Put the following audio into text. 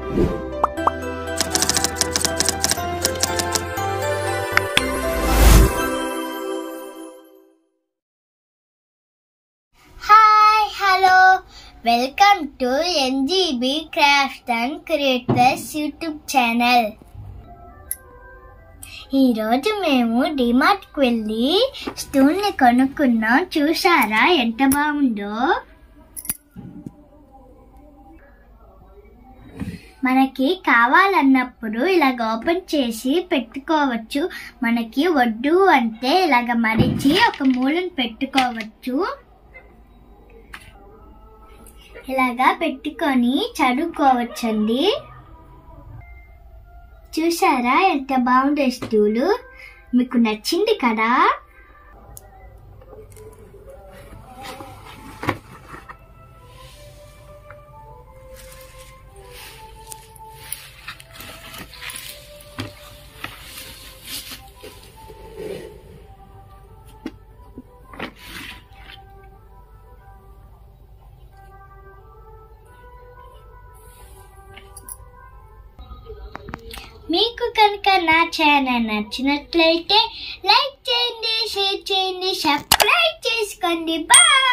Welcome to NGB Crafts and Creators YouTube channel. ఈ రోజు మేము డిమార్ట్ కి వెళ్ళి స్టూల్ ని కొనుక్కున్నాం. చూసారా ఎంత బాగుందో. మనకి కావాలన్నప్పుడు ఇలాగ ఓపెన్ చేసి పెట్టుకోవచ్చు. మనకి వద్దు అంటే ఇలాగ మరిచి ఒక మూలను పెట్టుకోవచ్చు. ఇలాగా పెట్టుకొని చదువుకోవచ్చండి. చూసారా ఎంత బాగుందో స్టూలు. మీకు నచ్చింది కదా. మీకు కనుక నా ఛానల్ నచ్చినట్లయితే లైక్ చేయండి, షేర్ చేయండి, సబ్స్క్రైబ్ చేసుకోండి. బాయ్.